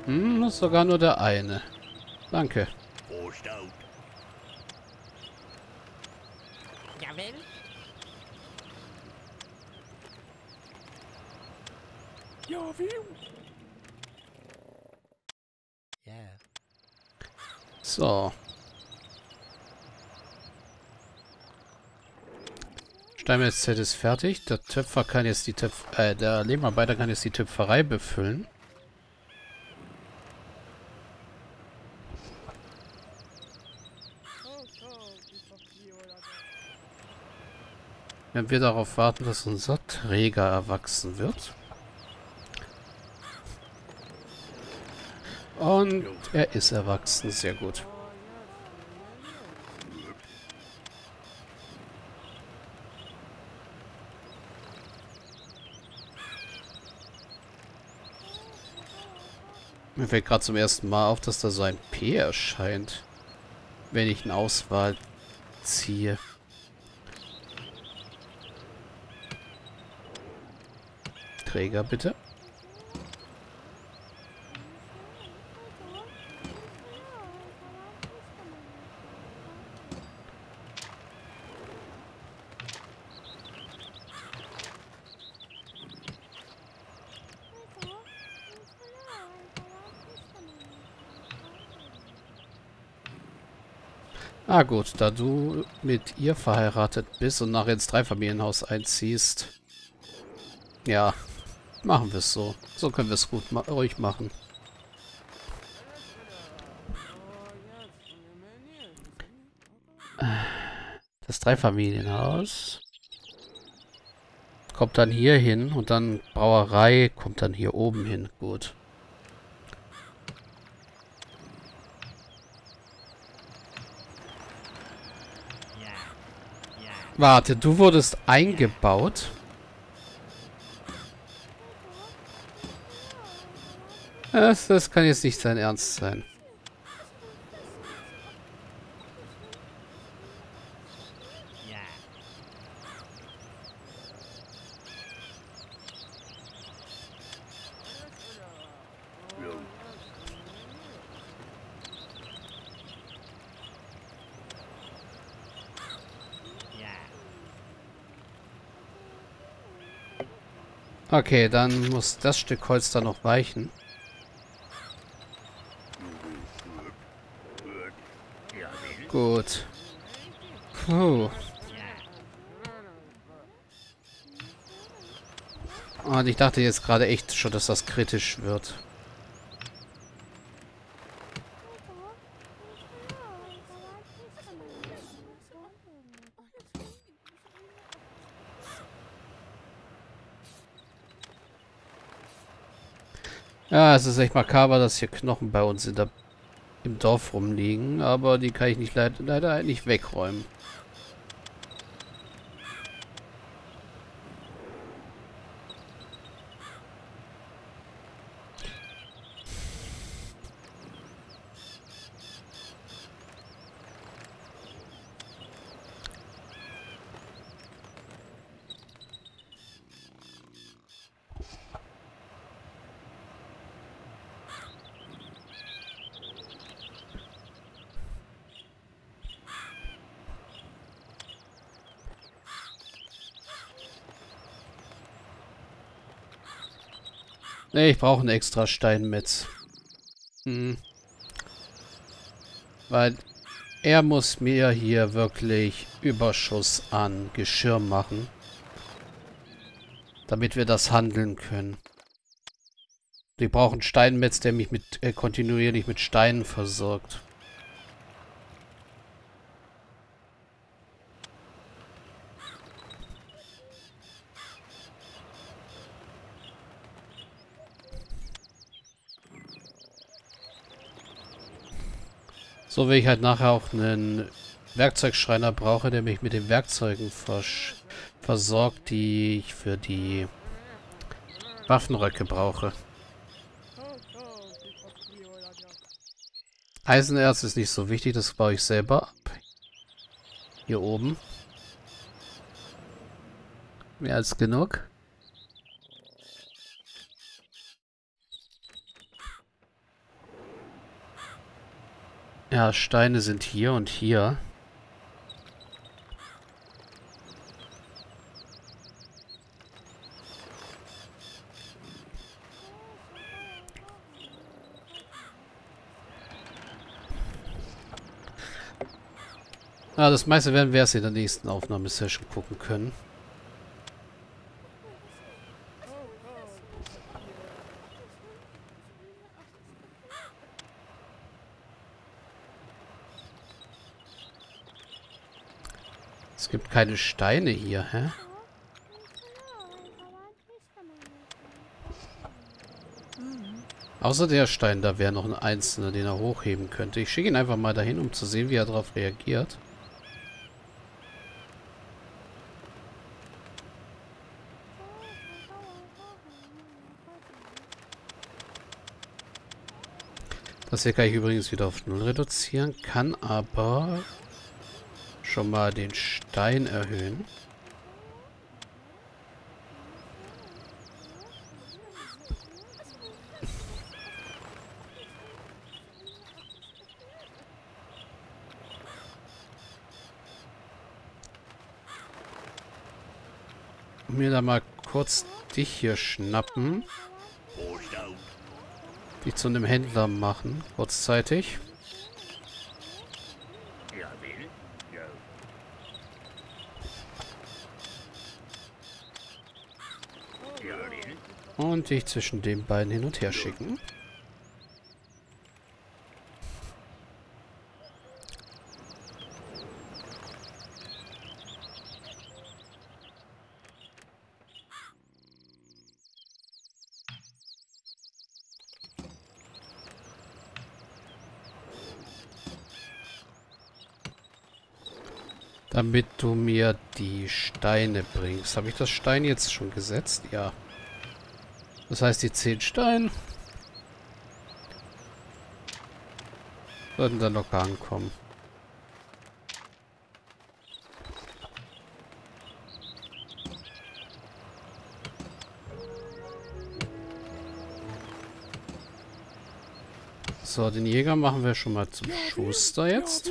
Sogar nur der eine. Danke. Voorstout. Jawel. Ja. So. Steinmetz-Set ist fertig. Der Töpfer kann jetzt die der Lehmarbeiter kann jetzt die Töpferei befüllen. Wenn wir darauf warten, dass unser Träger erwachsen wird. Und er ist erwachsen. Sehr gut. Mir fällt gerade zum ersten Mal auf, dass da so ein P erscheint, wenn ich eine Auswahl ziehe. Träger bitte. Ah gut, da du mit ihr verheiratet bist und nachher ins Dreifamilienhaus einziehst. Ja, machen wir es so. So können wir es gut ruhig machen. Das Dreifamilienhaus kommt dann hier hin und dann Brauerei kommt dann hier oben hin. Gut. Warte, du wurdest eingebaut? Das kann jetzt nicht sein Ernst sein. Okay, dann muss das Stück Holz da noch weichen. Gut. Puh. Und ich dachte jetzt gerade echt schon, dass das kritisch wird. Ja, es ist echt makaber, dass hier Knochen bei uns im Dorf rumliegen, aber die kann ich nicht leider nicht wegräumen. Nee, ich brauche einen extra Steinmetz. Weil er muss mir hier wirklich Überschuss an Geschirr machen, damit wir das handeln können. Wir brauchen einen Steinmetz, der mich kontinuierlich mit Steinen versorgt. So wie ich halt nachher auch einen Werkzeugschreiner brauche, der mich mit den Werkzeugen versorgt, die ich für die Waffenröcke brauche. Eisenerz ist nicht so wichtig, das baue ich selber ab. Hier oben. Mehr als genug. Ja, Steine sind hier und hier. Ja, das meiste werden wir erst in der nächsten Aufnahmesession gucken können. Es gibt keine Steine hier, hä? Außer der Stein, da wäre noch ein einzelner, den er hochheben könnte. Ich schicke ihn einfach mal dahin, um zu sehen, wie er darauf reagiert. Das hier kann ich übrigens wieder auf 0 reduzieren, kann aber schon mal den Stein erhöhen. Mir da mal kurz dich hier schnappen. Dich zu einem Händler machen, kurzzeitig. Und dich zwischen den beiden hin und her schicken. Damit du mir die Steine bringst. Habe ich das Stein jetzt schon gesetzt? Ja. Das heißt, die 10 Steine sollten dann locker ankommen. So, den Jäger machen wir schon mal zum Schuster jetzt.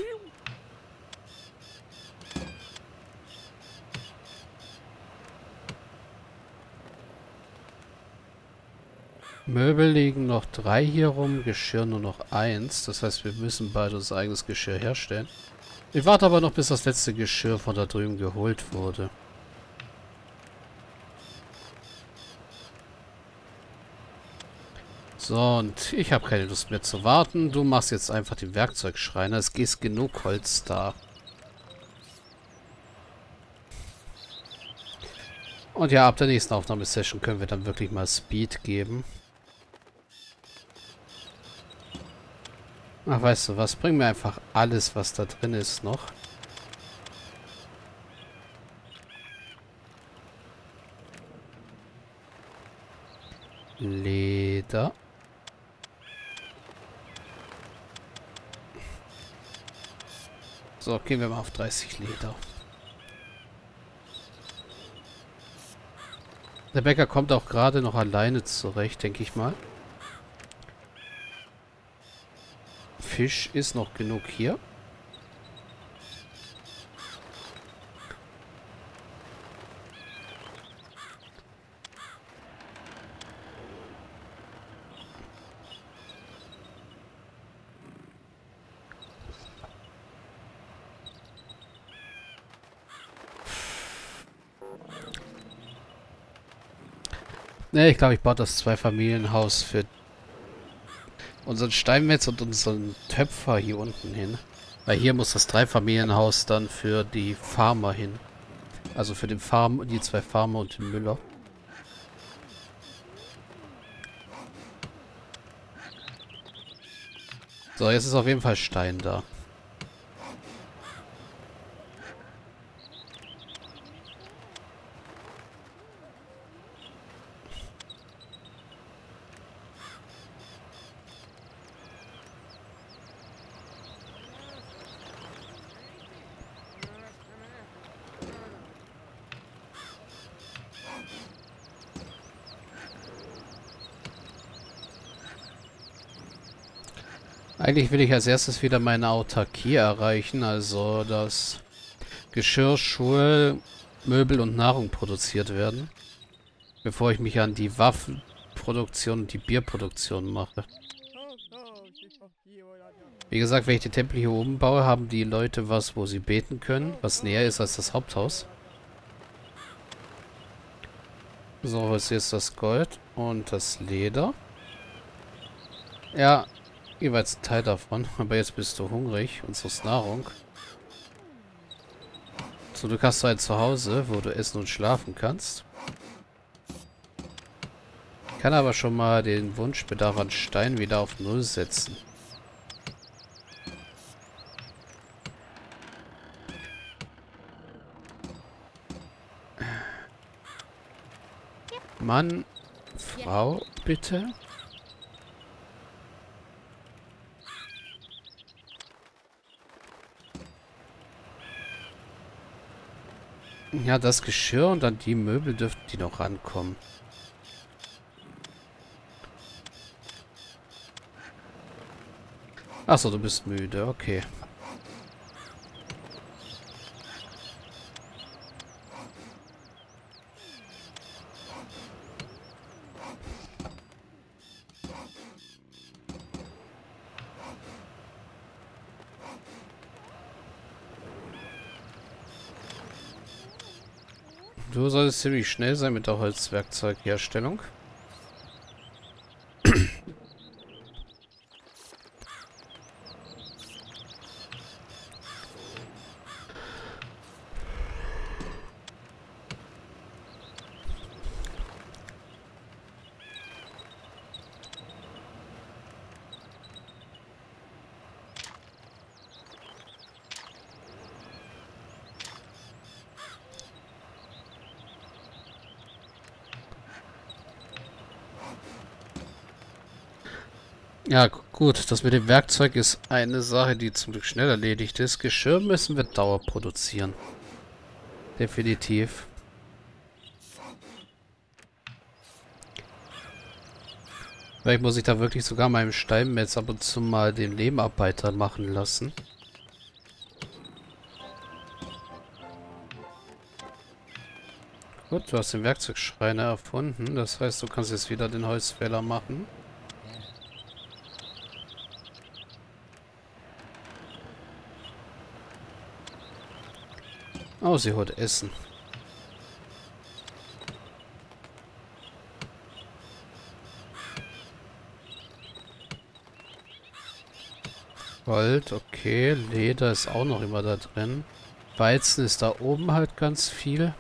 Möbel liegen noch 3 hier rum, Geschirr nur noch 1. Das heißt, wir müssen bald unser eigenes Geschirr herstellen. Ich warte aber noch, bis das letzte Geschirr von da drüben geholt wurde. So, und ich habe keine Lust mehr zu warten. Du machst jetzt einfach den Werkzeugschreiner. Es ist genug Holz da. Und ja, ab der nächsten Aufnahmesession können wir dann wirklich mal Speed geben. Ach, weißt du was? Bring mir einfach alles, was da drin ist, noch. Leder. So, gehen wir mal auf 30 Leder. Der Bäcker kommt auch gerade noch alleine zurecht, denke ich mal. Fisch ist noch genug hier. Ne, ich glaube, ich baue das Zweifamilienhaus für unseren Steinmetz und unseren Töpfer hier unten hin. Weil hier muss das Dreifamilienhaus dann für die Farmer hin. Also für den die 2 Farmer und den Müller. So, jetzt ist auf jeden Fall Stein da. Eigentlich will ich als erstes wieder meine Autarkie erreichen, also dass Geschirr, Schuhe, Möbel und Nahrung produziert werden, bevor ich mich an die Waffenproduktion und die Bierproduktion mache. Wie gesagt, wenn ich die Tempel hier oben baue, haben die Leute was, wo sie beten können, was näher ist als das Haupthaus. So, was ist jetzt das Gold und das Leder? Ja, jeweils ein Teil davon. Aber jetzt bist du hungrig und suchst Nahrung. So, du hast ein Zuhause, wo du essen und schlafen kannst. Ich kann aber schon mal den Wunschbedarf an Stein wieder auf Null setzen. Mann, Frau, bitte. Ja, das Geschirr und dann die Möbel dürften die noch rankommen. Achso, du bist müde, okay. Du solltest ziemlich schnell sein mit der Holzwerkzeugherstellung. Ja, gut, das mit dem Werkzeug ist eine Sache, die zum Glück schnell erledigt ist. Geschirr müssen wir Dauer produzieren. Definitiv. Vielleicht muss ich da wirklich sogar meinem Steinmetz ab und zu mal den Lehmarbeiter machen lassen. Gut, du hast den Werkzeugschreiner erfunden. Das heißt, du kannst jetzt wieder den Holzfäller machen. Oh, sie holt Essen. Gold, okay. Leder ist auch noch immer da drin. Weizen ist da oben halt ganz viel.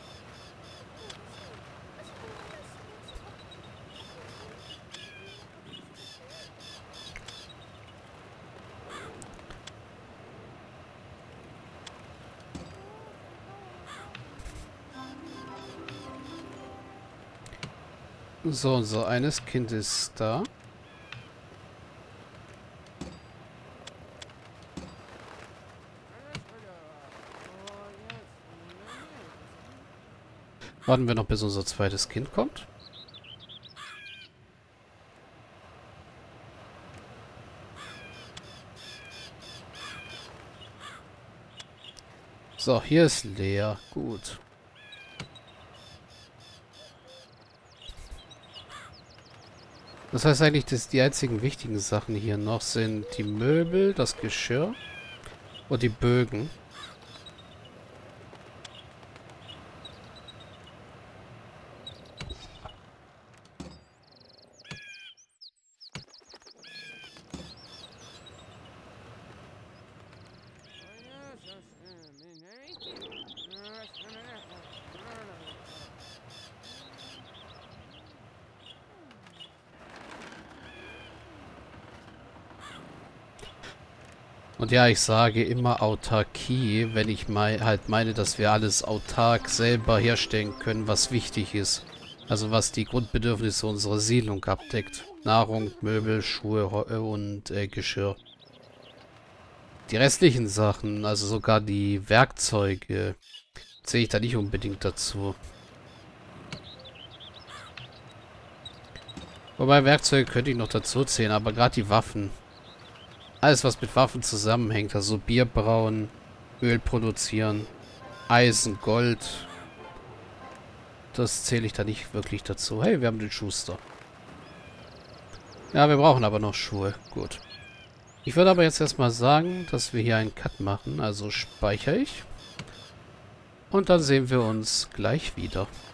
So, unser eines Kind ist da. Warten wir noch, bis unser zweites Kind kommt. So, hier ist leer. Gut. Das heißt eigentlich, dass die einzigen wichtigen Sachen hier noch sind die Möbel, das Geschirr und die Bögen. Und ja, ich sage immer Autarkie, wenn ich halt meine, dass wir alles autark selber herstellen können, was wichtig ist. Also was die Grundbedürfnisse unserer Siedlung abdeckt. Nahrung, Möbel, Schuhe und Geschirr. Die restlichen Sachen, also sogar die Werkzeuge, zähle ich da nicht unbedingt dazu. Wobei Werkzeuge könnte ich noch dazu zählen, aber gerade die Waffen. Alles, was mit Waffen zusammenhängt. Also Bier brauen, Öl produzieren, Eisen, Gold. Das zähle ich da nicht wirklich dazu. Hey, wir haben den Schuster. Ja, wir brauchen aber noch Schuhe. Gut. Ich würde aber jetzt erstmal sagen, dass wir hier einen Cut machen. Also speichere ich. Und dann sehen wir uns gleich wieder.